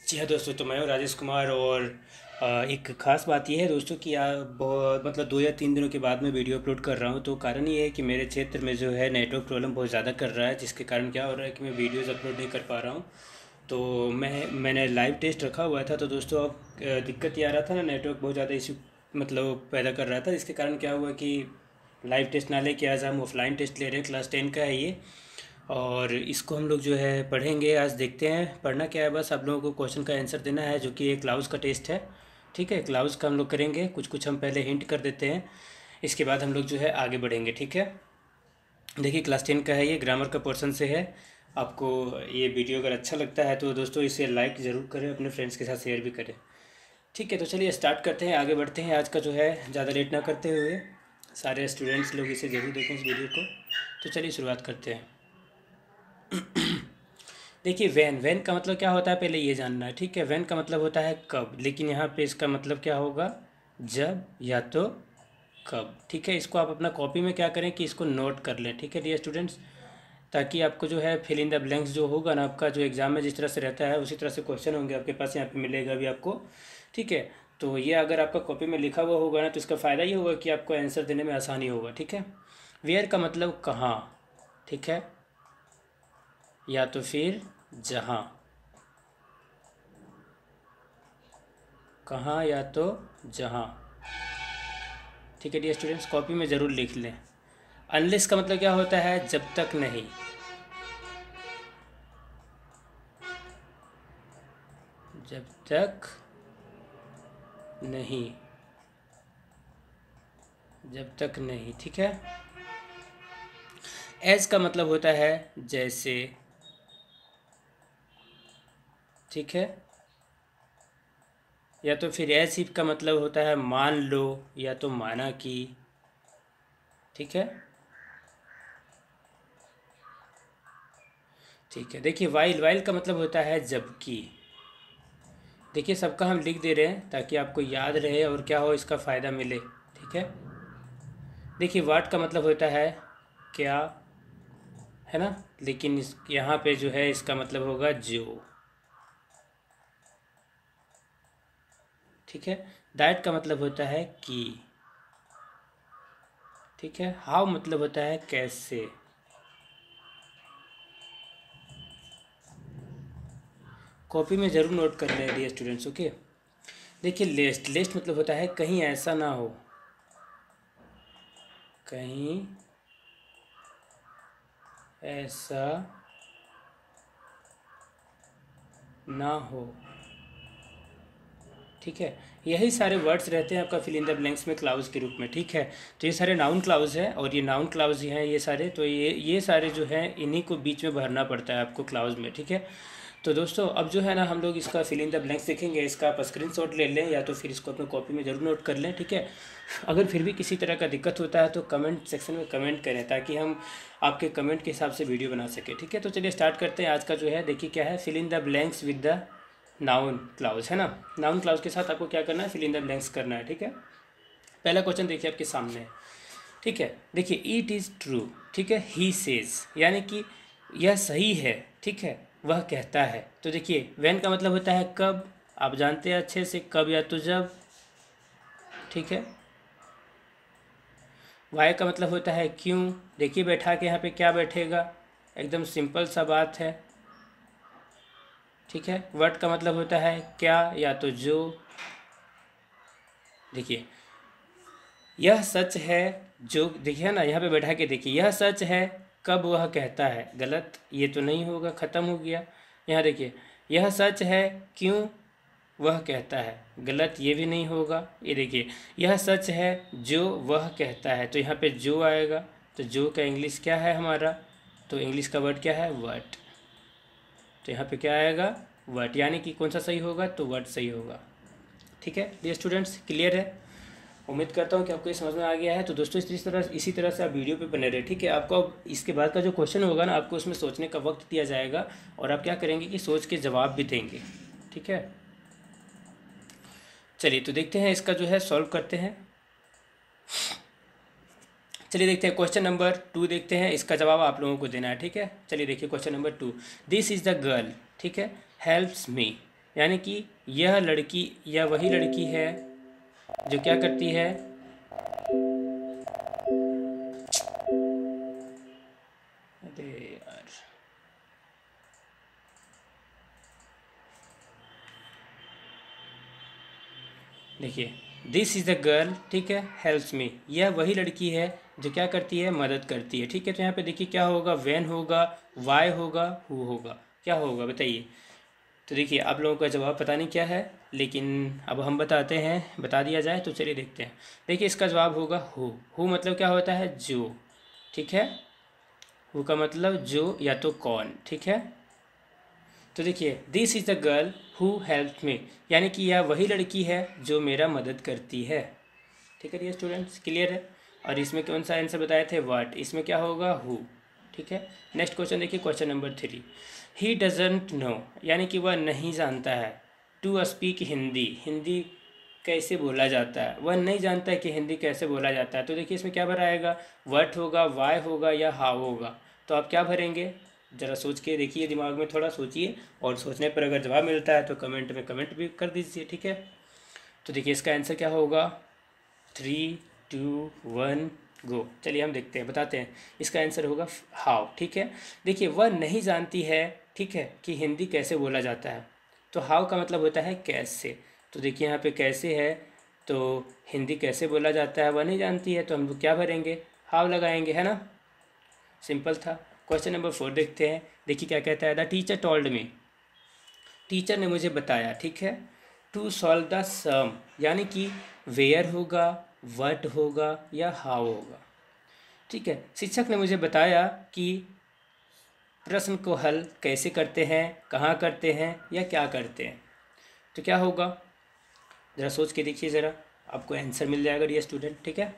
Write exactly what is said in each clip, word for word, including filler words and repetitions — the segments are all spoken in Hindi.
जी हाँ दोस्तों, तो मैं हूँ राजेश कुमार। और अ, एक ख़ास बात यह है दोस्तों कि आ, बहुत मतलब दो या तीन दिनों के बाद मैं वीडियो अपलोड कर रहा हूँ। तो कारण ये है कि मेरे क्षेत्र में जो है नेटवर्क प्रॉब्लम बहुत ज़्यादा कर रहा है, जिसके कारण क्या हो रहा है कि मैं वीडियोज़ अपलोड नहीं कर पा रहा हूँ। तो मैं मैंने लाइव टेस्ट रखा हुआ था। तो दोस्तों अब अ, दिक्कत ये आ रहा था ना, नेटवर्क बहुत ज़्यादा इशू मतलब पैदा कर रहा था, जिसके कारण क्या हुआ कि लाइव टेस्ट ना लेके आज हम ऑफलाइन टेस्ट ले रहे हैं। क्लास टेन का है ये, और इसको हम लोग जो है पढ़ेंगे। आज देखते हैं पढ़ना क्या है, बस आप लोगों को क्वेश्चन का आंसर देना है, जो कि एक क्लाउज का टेस्ट है। ठीक है, क्लाउज का हम लोग करेंगे। कुछ कुछ हम पहले हिंट कर देते हैं, इसके बाद हम लोग जो है आगे बढ़ेंगे। ठीक है, देखिए क्लास टेन का है ये, ग्रामर का पोर्शन से है। आपको ये वीडियो अगर अच्छा लगता है तो दोस्तों इसे लाइक ज़रूर करें, अपने फ्रेंड्स के साथ शेयर भी करें। ठीक है, तो चलिए स्टार्ट करते हैं, आगे बढ़ते हैं। आज का जो है ज़्यादा लेट ना करते हुए सारे स्टूडेंट्स लोग इसे ज़रूर देखें इस वीडियो को। तो चलिए शुरुआत करते हैं। देखिए वैन वैन का मतलब क्या होता है पहले ये जानना है। ठीक है, वैन का मतलब होता है कब, लेकिन यहाँ पे इसका मतलब क्या होगा, जब या तो कब। ठीक है, इसको आप अपना कॉपी में क्या करें कि इसको नोट कर लें। ठीक है डियर स्टूडेंट्स, ताकि आपको जो है फिल इन द ब्लैंक्स जो होगा ना आपका जो एग्जाम में जिस तरह से रहता है उसी तरह से क्वेश्चन होंगे आपके पास, यहाँ पे मिलेगा भी आपको। ठीक है, तो ये अगर आपका कॉपी में लिखा हुआ होगा ना तो इसका फ़ायदा ये होगा कि आपको आंसर देने में आसानी होगा। ठीक है, वेयर का मतलब कहाँ। ठीक है, या तो फिर जहाँ, कहाँ या तो जहाँ। ठीक है डियर स्टूडेंट्स, कॉपी में ज़रूर लिख लें। अनलेस का मतलब क्या होता है, जब तक नहीं। जब तक नहीं, जब तक नहीं। ठीक है, एज का मतलब होता है जैसे। ठीक है, या तो फिर एज इफ का मतलब होता है मान लो या तो माना कि। ठीक है, ठीक है, देखिए वाइल वाइल का मतलब होता है जबकि। देखिए सबका हम लिख दे रहे हैं ताकि आपको याद रहे और क्या हो इसका फ़ायदा मिले। ठीक है, देखिए वाट का मतलब होता है क्या, है ना, लेकिन इस यहाँ पे जो है इसका मतलब होगा जो। ठीक है, दैट का मतलब होता है कि। ठीक है, हाउ मतलब होता है कैसे। कॉपी में ज़रूर नोट कर रहे हैं डियर स्टूडेंट्स। ओके, देखिए लेस्ट लेस्ट मतलब होता है कहीं ऐसा ना हो, कहीं ऐसा ना हो। ठीक है, यही सारे वर्ड्स रहते हैं आपका फिल इन द ब्लैंक्स में क्लाउज के रूप में। ठीक है, तो ये सारे नाउन क्लाउज है और ये नाउन क्लाउज हैं ये सारे। तो ये ये सारे जो हैं इन्हीं को बीच में भरना पड़ता है आपको क्लाउज में। ठीक है, तो दोस्तों अब जो है ना हम लोग इसका फिल इन द ब्लैंक्स देखेंगे। इसका आप स्क्रीन शॉट ले लें या तो फिर इसको अपने कॉपी में ज़रूर नोट कर लें। ठीक है, अगर फिर भी किसी तरह का दिक्कत होता है तो कमेंट सेक्शन में कमेंट करें, ताकि हम आपके कमेंट के हिसाब से वीडियो बना सकें। ठीक है, तो चलिए स्टार्ट करते हैं। आज का जो है देखिए क्या है, fill in the blanks with the noun clause, है ना। नाउन क्लाउज के साथ आपको क्या करना है, फिल इन द ब्लैंक्स करना है। ठीक है, पहला क्वेश्चन देखिए आपके सामने है। ठीक है, देखिए इट इज़ ट्रू। ठीक है, ही सेज यानी कि यह सही है। ठीक है, वह कहता है। तो देखिए व्हेन का मतलब होता है कब, आप जानते हैं अच्छे से, कब या तो जब। ठीक है, वाई का मतलब होता है क्यों। देखिए बैठा के यहाँ पे क्या बैठेगा, एकदम सिंपल सा बात है। ठीक है, व्हाट का मतलब होता है क्या या तो जो। देखिए यह सच है जो, देखिए ना यहाँ पे बैठा के देखिए, यह सच है कब वह कहता है। गलत, ये तो नहीं होगा, ख़त्म हो गया। यहाँ देखिए, यह सच है क्यों वह कहता है। गलत, ये भी नहीं होगा। ये देखिए, यह सच है जो वह कहता है, तो यहाँ पे जो आएगा। तो जो का इंग्लिश क्या है हमारा, तो इंग्लिश का वर्ड क्या है, वट। तो यहाँ पे क्या आएगा, वट, यानी कि कौन सा सही होगा, तो वट सही होगा। ठीक है डियर स्टूडेंट्स, क्लियर है। उम्मीद करता हूँ कि आपको ये समझ में आ गया है। तो दोस्तों इस तरह इसी तरह से आप वीडियो पे बने रहे। ठीक है, आपको अब इसके बाद का जो क्वेश्चन होगा ना, आपको उसमें सोचने का वक्त दिया जाएगा और आप क्या करेंगे कि सोच के जवाब भी देंगे। ठीक है, चलिए तो देखते हैं इसका जो है सॉल्व करते हैं। चलिए देखते हैं क्वेश्चन नंबर टू, देखते हैं इसका जवाब आप लोगों को देना है। ठीक है, चलिए देखिए question number two, this is the girl. ठीक है, हेल्प्स मी। यानी कि यह लड़की या वही लड़की है जो क्या करती है, अरे यार देखिए, दिस इज़ द गर्ल, ठीक है, हेल्प्स मी, यह वही लड़की है जो क्या करती है, मदद करती है, ठीक है। तो यहाँ पे देखिए क्या होगा, व्हेन होगा, वाई होगा, हु होगा, क्या होगा बताइए। तो देखिए आप लोगों का जवाब पता नहीं क्या है, लेकिन अब हम बताते हैं, बता दिया जाए तो चलिए देखते हैं। देखिए इसका जवाब होगा हु। हु मतलब क्या होता है, जो, ठीक है। हु का मतलब जो या तो कौन, ठीक है। तो देखिए this is the girl who help me, यानी कि यह वही लड़की है जो मेरा मदद करती है, ठीक है। ये स्टूडेंट्स क्लियर है। और इसमें कौन सा आंसर बताए थे, व्हाट, इसमें क्या होगा, हु, ठीक है। नेक्स्ट क्वेश्चन देखिए, question number three. He doesn't know, यानी कि वह नहीं जानता है, टू स्पीक हिंदी, हिंदी कैसे बोला जाता है, वह नहीं जानता है कि हिंदी कैसे बोला जाता है। तो देखिए इसमें क्या भराएगा, व्हाट होगा, वाई होगा या हाउ होगा। तो आप क्या भरेंगे, ज़रा सोच के देखिए, दिमाग में थोड़ा सोचिए, और सोचने पर अगर जवाब मिलता है तो कमेंट में कमेंट भी कर दीजिए, ठीक है। तो देखिए इसका आंसर क्या होगा, थ्री टू वन गो। चलिए हम देखते हैं, बताते हैं। इसका आंसर होगा हाउ, ठीक है। देखिए वह नहीं जानती है, ठीक है, कि हिंदी कैसे बोला जाता है। तो हाउ का मतलब होता है कैसे। तो देखिए यहाँ पे कैसे है, तो हिंदी कैसे बोला जाता है वह नहीं जानती है, तो हम लोग क्या भरेंगे, हाउ लगाएंगे, है ना, सिंपल था। क्वेश्चन नंबर फोर देखते हैं। देखिए क्या कहता है, the teacher told me, teacher ने मुझे बताया, ठीक है, टू सॉल्व द सम, यानी कि वेयर होगा, व्हाट होगा या हाउ होगा, ठीक है। शिक्षक ने मुझे बताया कि प्रश्न को हल कैसे करते हैं, कहाँ करते हैं या क्या करते हैं। तो क्या होगा, ज़रा सोच के देखिए, ज़रा आपको आंसर मिल जाएगा ये स्टूडेंट, ठीक है।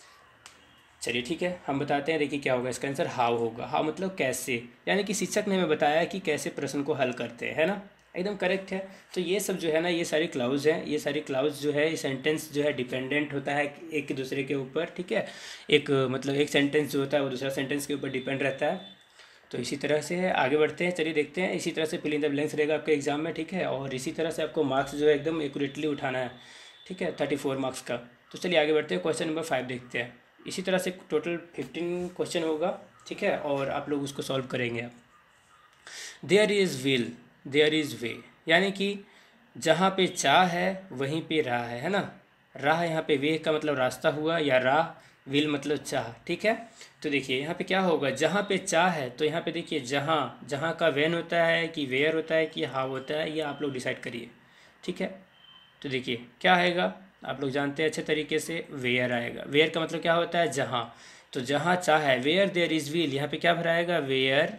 चलिए ठीक है, हम बताते हैं। देखिए क्या होगा, इसका आंसर हाउ होगा। हाउ मतलब कैसे, यानी कि शिक्षक ने हमें बताया कि कैसे प्रश्न को हल करते हैं, है ना, एकदम करेक्ट है। तो ये सब जो है ना, ये सारी क्लाउज हैं, ये सारी क्लाउज जो है, ये सेंटेंस जो है डिपेंडेंट होता है एक के दूसरे के ऊपर, ठीक है। एक मतलब एक सेंटेंस जो होता है वो दूसरा सेंटेंस के ऊपर डिपेंड रहता है। तो इसी तरह से है, आगे बढ़ते हैं, चलिए देखते हैं। इसी तरह से फिल इन द ब्लैंक्स रहेगा आपके एग्जाम में, ठीक है। और इसी तरह से आपको मार्क्स जो है एकदम एक्यूरेटली उठाना है, ठीक है, थर्टी फोर मार्क्स का। तो चलिए आगे बढ़ते हैं, क्वेश्चन नंबर फाइव देखते हैं। इसी तरह से टोटल फिफ्टीन क्वेश्चन होगा, ठीक है, और आप लोग उसको सॉल्व करेंगे आप। There is will, there is way, यानी कि जहाँ पे चाह है वहीं पे राह है, है ना। राह यहाँ पे वे का मतलब रास्ता हुआ, या राह, विल मतलब चाह, ठीक है। तो देखिए यहाँ पे क्या होगा, जहाँ पे चाह है, तो यहाँ पे देखिए जहाँ, जहाँ का वेन होता है कि वेयर होता है कि हाउ होता है, ये आप लोग डिसाइड करिए, ठीक है। तो देखिए क्या आएगा, आप लोग जानते हैं अच्छे तरीके से, वेयर आएगा। वेयर का मतलब क्या होता है, जहाँ। तो जहाँ चाह है, वेयर देयर इज़ विल, यहाँ पे क्या भराएगा, वेयर,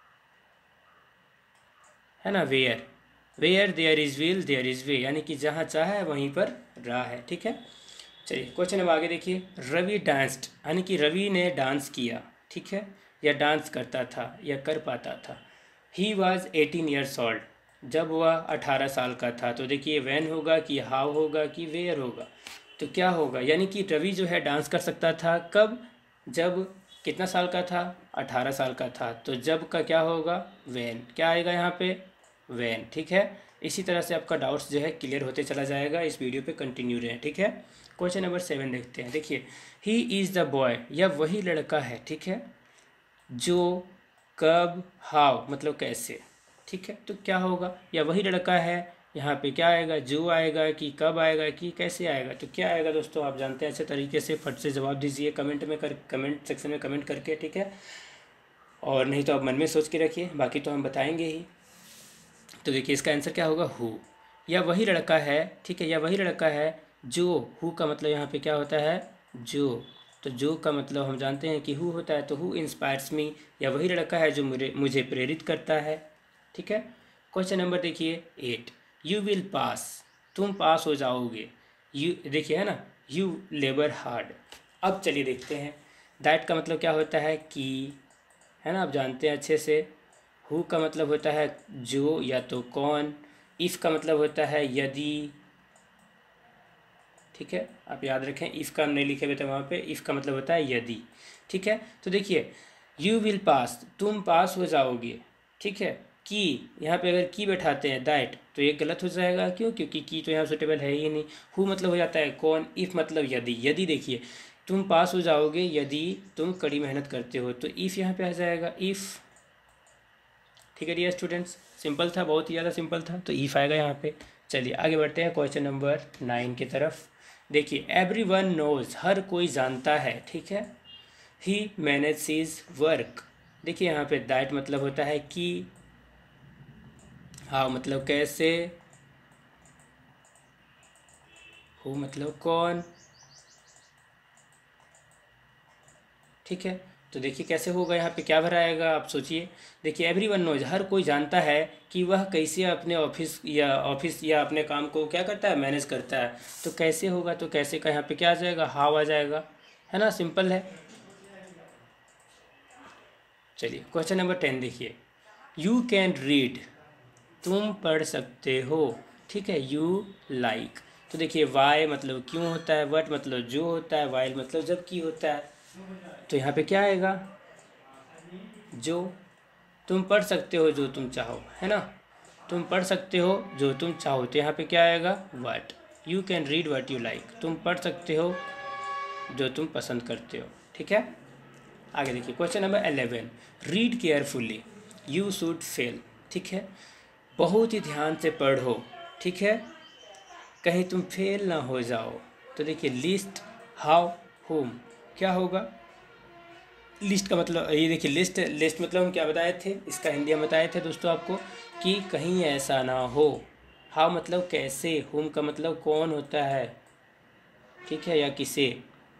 है ना, where, where there is will there is way, यानी कि जहाँ चाह है वहीं पर राह है, ठीक है। चलिए क्वेश्चन अब आगे देखिए। रवि डांस्ड, यानी कि रवि ने डांस किया, ठीक है, या डांस करता था या कर पाता था। He was eighteen years old, जब वह अठारह साल का था। तो देखिए वैन होगा कि हाउ होगा कि वेयर होगा। तो क्या होगा, यानी कि रवि जो है डांस कर सकता था, कब, जब कितना साल का था, अठारह साल का था। तो जब का क्या होगा, वैन, क्या आएगा यहाँ पे, वैन, ठीक है। इसी तरह से आपका डाउट्स जो है क्लियर होते चला जाएगा, इस वीडियो पे कंटिन्यू रहें, ठीक है। क्वेश्चन नंबर सेवन देखते हैं। देखिए ही इज़ द बॉय, यह वही लड़का है, ठीक है, जो, कब, हाउ मतलब कैसे, ठीक है। तो क्या होगा, या वही लड़का है, यहाँ पे क्या आएगा, जो आएगा कि कब आएगा कि कैसे आएगा। तो क्या आएगा दोस्तों, आप जानते हैं अच्छे तरीके से, फट से जवाब दीजिए कमेंट में कर कमेंट सेक्शन में कमेंट करके, ठीक है। और नहीं तो आप मन में सोच के रखिए, बाकी तो हम बताएंगे ही। तो देखिए इसका आंसर क्या होगा, हु, या वही लड़का है, ठीक है, या वही लड़का है जो, हु का मतलब यहाँ पे क्या होता है, जो। तो जो का मतलब हम जानते हैं कि हु होता है, तो हु इंस्पायर्स मी, या वही लड़का है जो मुझे मुझे प्रेरित करता है, ठीक है। क्वेश्चन नंबर देखिए एट। यू विल पास, तुम पास हो जाओगे। यू देखिए है ना, यू लेबर हार्ड। अब चलिए देखते हैं, दैट का मतलब क्या होता है कि, है ना, आप जानते हैं अच्छे से। हु का मतलब होता है जो या तो कौन। इफ़ का मतलब होता है यदि, ठीक है, आप याद रखें, इफ़ का हम नहीं लिखे हुए थे वहाँ पे, इफ़ का मतलब होता है यदि, ठीक है। तो देखिए यू विल पास, तुम पास हो जाओगे, ठीक है। की, यहाँ पे अगर की बैठाते हैं दैट तो ये गलत हो जाएगा। क्यों? क्योंकि की तो यहाँ सुटेबल है ही नहीं। हु मतलब हो जाता है कौन, इफ़ मतलब यदि। यदि देखिए तुम पास हो जाओगे यदि तुम कड़ी मेहनत करते हो, तो इफ़ यहाँ पे आ जाएगा इफ़। ठीक है डियर स्टूडेंट्स, सिंपल था, बहुत ही ज़्यादा सिंपल था, तो इफ़ आएगा यहाँ पे। चलिए आगे बढ़ते हैं क्वेश्चन नंबर नाइन की तरफ। देखिए एवरी वन नोज, हर कोई जानता है, ठीक है। ही मैनेज हिज वर्क, देखिए यहाँ पे दैट मतलब होता है कि, हाँ मतलब कैसे, हु मतलब कौन, ठीक है। तो देखिए कैसे होगा, यहाँ पे क्या भरा आएगा आप सोचिए। देखिए एवरी वन नोज, हर कोई जानता है कि वह कैसे अपने ऑफिस या ऑफिस या अपने काम को क्या करता है, मैनेज करता है। तो कैसे होगा, तो कैसे का यहाँ पे क्या आ जाएगा, हाउ आ जाएगा, है ना, सिंपल है। चलिए क्वेश्चन नंबर टेन देखिए, यू कैन रीड, तुम पढ़ सकते हो, ठीक है। यू लाइक, तो देखिए वाई मतलब क्यों होता है, वट मतलब जो होता है, वाइल मतलब जबकि होता है। तो यहाँ पे क्या आएगा, जो। तुम पढ़ सकते हो जो तुम चाहो, है ना, तुम पढ़ सकते हो जो तुम चाहो, तो यहाँ पे क्या आएगा, what. You can read what you like, तुम पढ़ सकते हो जो तुम पसंद करते हो, ठीक है। आगे देखिए question number eleven, read carefully, you should fail, ठीक है। बहुत ही ध्यान से पढ़ो, ठीक है, कहीं तुम फेल ना हो जाओ। तो देखिए लिस्ट, हाउ, होम, क्या होगा, लिस्ट का मतलब ये देखिए, लिस्ट, लिस्ट मतलब हम क्या बताए थे, इसका हिंदी हम बताए थे दोस्तों आपको कि कहीं ऐसा ना हो। हाउ मतलब कैसे, होम का मतलब कौन होता है, ठीक है, या किसे।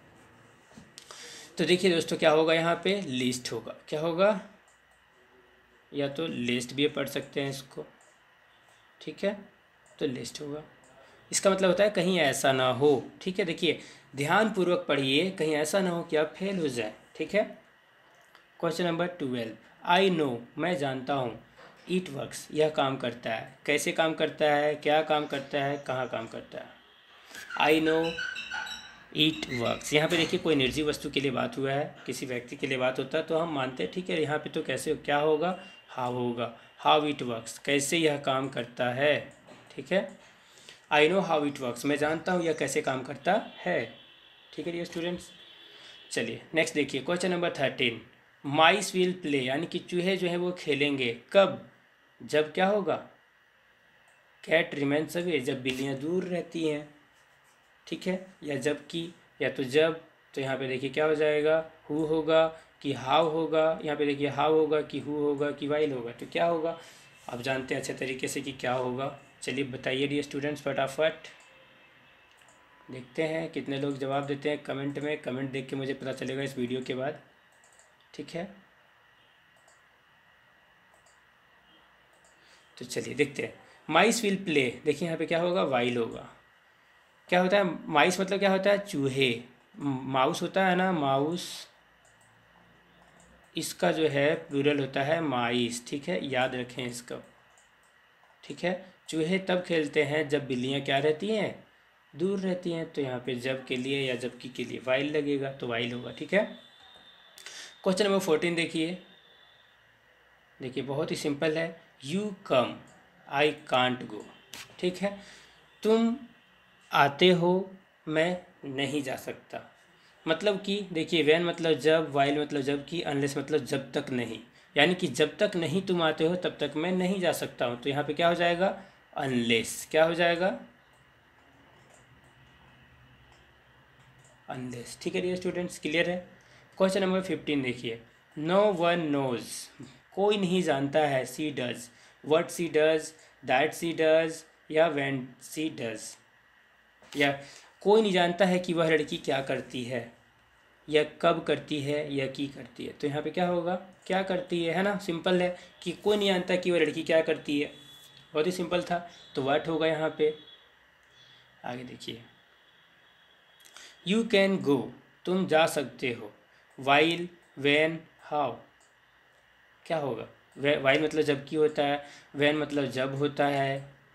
तो देखिए दोस्तों क्या होगा, यहाँ पे लिस्ट होगा, क्या होगा, या तो लिस्ट भी पढ़ सकते हैं इसको, ठीक है, तो लिस्ट होगा। इसका मतलब होता है कहीं ऐसा ना हो, ठीक है। देखिए ध्यानपूर्वक पढ़िए, कहीं ऐसा ना हो कि आप फेल हो जाए, ठीक है। Question number twelve, I know, मैं जानता हूँ, इट वर्क्स, यह काम करता है, कैसे काम करता है, क्या काम करता है, कहाँ काम करता है। आई नो इट वर्क्स, यहाँ पे देखिए कोई निर्जीव वस्तु के लिए बात हुआ है, किसी व्यक्ति के लिए बात होता है तो हम मानते हैं, ठीक है। यहाँ पे तो कैसे क्या होगा, हाउ होगा, हाउ इट वर्क्स, कैसे यह काम करता है, ठीक है। I know how it works, मैं जानता हूँ यह कैसे काम करता है, ठीक है डियर स्टूडेंट्स। चलिए नेक्स्ट देखिए question number thirteen, mice will play, यानी कि चूहे जो है वो खेलेंगे, कब, जब क्या होगा, कैट रिमेन्स अवे, जब बिल्लियाँ दूर रहती हैं, ठीक है, या जब की, या तो जब। तो यहाँ पे देखिए क्या हो जाएगा, हु होगा कि हाउ होगा, यहाँ पे देखिए हाउ होगा कि हु होगा कि वाइल होगा, तो क्या होगा, आप जानते हैं अच्छे तरीके से कि क्या होगा। चलिए बताइए डियर स्टूडेंट्स फटाफट, देखते हैं कितने लोग जवाब देते हैं कमेंट में, कमेंट देख के मुझे पता चलेगा इस वीडियो के बाद, ठीक है। तो चलिए देखते हैं, माइस विल प्ले, देखिए यहाँ पे क्या होगा, वाइल होगा। क्या होता है, माइस मतलब क्या होता है, चूहे, माउस होता है ना, माउस, इसका जो है प्लूरल होता है माइस, ठीक है, याद रखें इसका, ठीक है। चूहे तब खेलते हैं जब बिल्लियाँ क्या रहती हैं, दूर रहती हैं। तो यहाँ पे जब के लिए या जबकि के लिए वाइल लगेगा, तो वाइल होगा, ठीक है। क्वेश्चन नंबर फोर्टीन देखिए, देखिए बहुत ही सिंपल है, you come, I can't go, ठीक है। तुम आते हो, मैं नहीं जा सकता, मतलब कि देखिए वैन मतलब जब, वाइल मतलब जब कि, अनलेस मतलब जब तक नहीं, यानी कि जब तक नहीं तुम आते हो तब तक मैं नहीं जा सकता हूँ। तो यहाँ पे क्या हो जाएगा, अनलेस, क्या हो जाएगा, अनलेस, ठीक है डियर स्टूडेंट्स, क्लियर है। क्वेश्चन नंबर फिफ्टीन देखिए, नो वन नोज, कोई नहीं जानता है, she does, what she does, that she does, या व्हेन सी डज, या कोई नहीं जानता है कि वह लड़की क्या करती है, या कब करती है, या की करती है। तो यहाँ पे क्या होगा, क्या करती है है ना, सिंपल है कि कोई नहीं जानता कि वह लड़की क्या करती है, बहुत ही सिंपल था, तो व्हाट होगा यहाँ पे। आगे देखिए, यू कैन गो, तुम जा सकते हो, वाइल, वैन, हाउ, क्या होगा, वाइल मतलब जबकि होता है, वैन मतलब जब होता है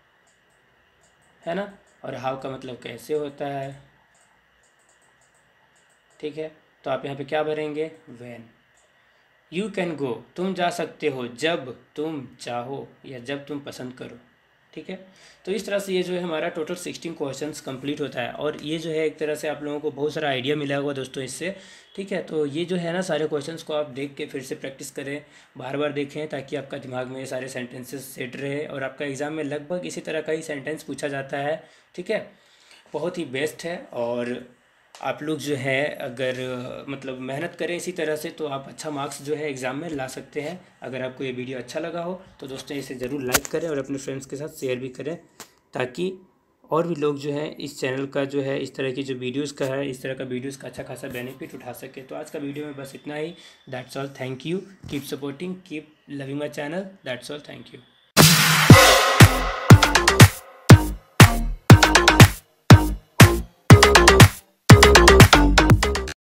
है ना, और हाउ का मतलब कैसे होता है, ठीक है। तो आप यहाँ पे क्या भरेंगे, वैन। यू कैन गो, तुम जा सकते हो जब तुम चाहो या जब तुम पसंद करो। ठीक है, तो इस तरह से ये जो है हमारा टोटल सिक्सटीन क्वेश्चंस कंप्लीट होता है। और ये जो है एक तरह से आप लोगों को बहुत सारा आइडिया मिला होगा दोस्तों इससे। ठीक है, तो ये जो है ना सारे क्वेश्चंस को आप देख के फिर से प्रैक्टिस करें, बार बार देखें, ताकि आपका दिमाग में ये सारे सेंटेंसेस सेट रहे और आपका एग्ज़ाम में लगभग इसी तरह का ही सेंटेंस पूछा जाता है। ठीक है, बहुत ही बेस्ट है। और आप लोग जो है अगर अ, मतलब मेहनत करें इसी तरह से, तो आप अच्छा मार्क्स जो है एग्ज़ाम में ला सकते हैं। अगर आपको ये वीडियो अच्छा लगा हो तो दोस्तों इसे ज़रूर लाइक करें और अपने फ्रेंड्स के साथ शेयर भी करें, ताकि और भी लोग जो है इस चैनल का जो है इस तरह की जो वीडियोज़ का है, इस तरह का वीडियोज़ का अच्छा खासा बेनिफिट उठा सके। तो आज का वीडियो में बस इतना ही। That's all, thank you, keep supporting, keep loving my channel, that's all, thank you.